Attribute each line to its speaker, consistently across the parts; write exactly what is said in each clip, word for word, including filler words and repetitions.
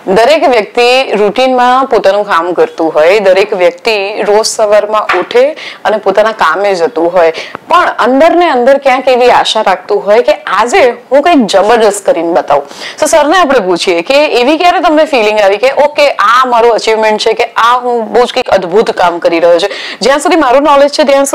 Speaker 1: દરેક વ્યક્તિ રૂટીનમાં પોતાનું કામ કરતું હોય, દરેક વ્યક્તિ રોજ સવારમાં ઉઠે અને પોતાના કામે જતું હોય, પણ અંદર ને અંદર ક્યાંક એવી આશા રાખતું હોય કે આજે હું કંઈક જબરજસ્ત કરીને બતાવું. તો સરને આપણે પૂછીએ કે એવી ક્યારે તમને ફિલિંગ આવી કે ઓકે આ મારો અચીવમેન્ટ છે, કે આ હું બહુ જ કંઈક અદ્ભુત કામ કરી રહ્યો છે? જ્યાં સુધી મારું નોલેજ છે ત્યાં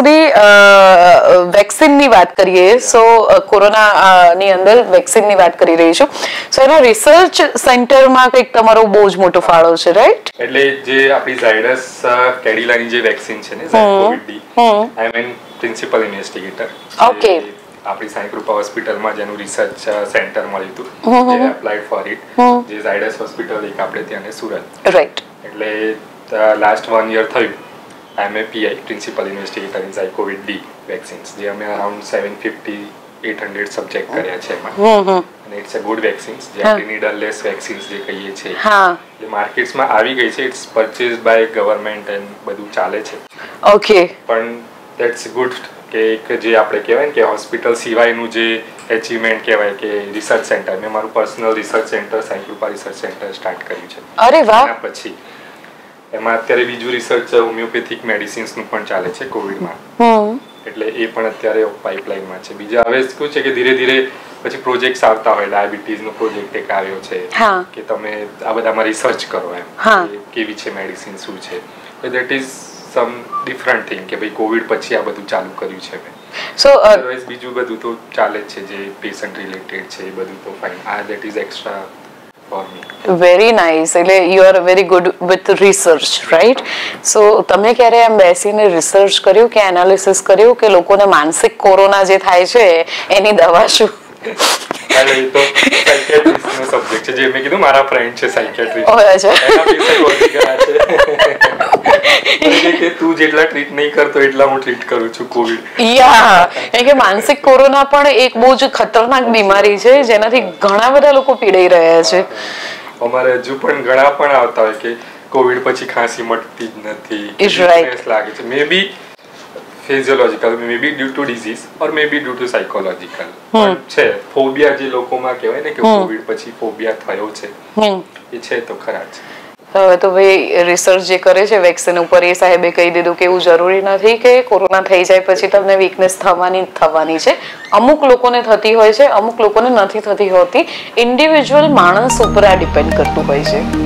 Speaker 1: સુધી વેક્સિનની વાત કરીએ, સો કોરોના ની અંદર વેક્સિનની વાત કરી રહી છું. સો એના રિસર્ચ સેન્ટરમાં કંઈક તમારો બહુ જ મોટો ફાળો છે, રાઈટ?
Speaker 2: એટલે જે આપણી ઝાયડસ કેડિલાની જે વેક્સિન છે ને, ZyCoV-D, I am an principal investigator.
Speaker 1: Okay.
Speaker 2: આપણી સાંઈકૃપા હોસ્પિટલમાં જેનું રિસર્ચ સેન્ટર મળ્યું હતું, જે એપ્લાઇડ ફોર ઇટ, જે ઝાયડસ હોસ્પિટલ એક આપણે ત્યાં ને સુરત,
Speaker 1: રાઈટ?
Speaker 2: એટલે લાસ્ટ વન યર થયું I am a PI principal investigator in ZyCoV-D vaccines, જે અમે around seven fifty eight hundred subject કર્યા છે એમાં. અને ઇટ્સ અ ગુડ વેક્સિન્સ, જે આપણે નીડલલેસ વેક્સિન્સ જે કહીએ છીએ, જે માર્કેટ્સમાં આવી ગઈ છે. It's purchase by government and બધું ચાલે છે.
Speaker 1: ઓકે.
Speaker 2: પણ દેટ્સ ગુડ કે એક જે આપણે કહેવાય ને કે હોસ્પિટલ સિવાયનું જે એચિવમેન્ટ કહેવાય કે રિસર્ચ સેન્ટર, મેં મારું personal research center Saikrupa research center start કર્યું છે.
Speaker 1: અરે વાહ.
Speaker 2: પછી એમાં અત્યારે બીજું રિસર્ચ હોમિયોપેથિક મેડિસિન્સનું પણ ચાલે છે કોવિડમાં, એટલે એ પણ અત્યારે પાઇપલાઇનમાં છે. બીજા હવે શું છે કે ધીરે ધીરે પછી પ્રોજેક્ટ્સ આવતા હોય, ડાયાબિટીસનો પ્રોજેક્ટ એક આવ્યો છે કે તમે આ બધામાં રિસર્ચ કરો એમ, કેવી છે મેડિસિન, શું છે. That is some different thing કે ભાઈ કોવિડ પછી આ બધું ચાલુ કર્યું છે મેં. સો અધરવાઇઝ બીજું બધું તો ચાલે જ છે, જે પેશન્ટ રિલેટેડ છે એ બધું તો ફાઇન. આ that is extra for me.
Speaker 1: Very nice. એટલે you are very good with research, right? So તમે ક્યારે એમ બેસીને રિસર્ચ કર્યું કે એનાલિસિસ કર્યું કે લોકોને માનસિક કોરોના જે થાય છે એની દવા શું?
Speaker 2: એટલે એ તો સાયકિયાટ્રિસ્ટનો સબ્જેક્ટ છે, જે મેં કીધું મારા ફ્રેન્ડ છે સાયકિયાટ્રિસ્ટ, એના પેશન્ટ વધી ગયા છે કે તું જેટલા ટ્રીટ નહીં કરતો એટલા હું ટ્રીટ કરું છું કોવિડ.
Speaker 1: યા એ કે માનસિક કોરોના પણ એક બહુ જ ખતરનાક બીમારી છે જેનાથી ઘણા બધા લોકો પીડાઈ રહ્યા છે.
Speaker 2: અમારે હજુ પણ ઘણા પણ આવતા હોય કે કોવિડ પછી ખાંસી મટતી જ નથી, સ્ટ્રેસ લાગે છે. May be physiological, may be due to disease or may be due to psychological પણ છે. ફોબિયા જે લોકોમાં કહેવાય ને કે કોવિડ પછી ફોબિયા થયો છે, એ છે તો ખરા જ.
Speaker 1: હવે તો ભાઈ રિસર્ચ જે કરે છે વેક્સિન ઉપર, એ સાહેબે કહી દીધું કે એવું જરૂરી નથી કે કોરોના થઈ જાય પછી તમને વીકનેસ થવાની થવાની છે. અમુક લોકોને થતી હોય છે, અમુક લોકોને નથી થતી હોતી. ઇન્ડિવિજ્યુઅલ માણસ ઉપર આ ડિપેન્ડ કરતું હોય છે.